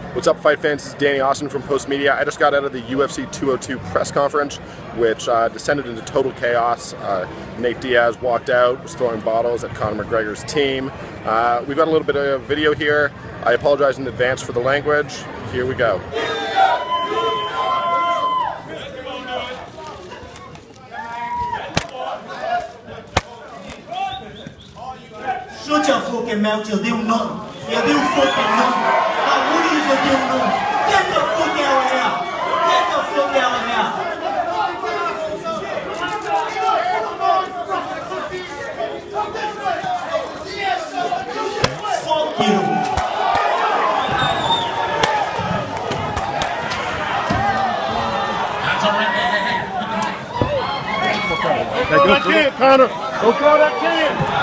What's up, fight fans? This is Danny Austin from Post Media. I just got out of the UFC 202 press conference, which descended into total chaos. Nate Diaz walked out, was throwing bottles at Conor McGregor's team. We've got a little bit of video here. I apologize in advance for the language. Here we go. Shut your fucking mouth, you'll do nothing. You'll do fucking nothing. What are you gonna do nothing? Get the fuck out of here. Get the fuck out of here. Fuck you. That's all right. Hey. Go throw that can, Conor. Go throw that can.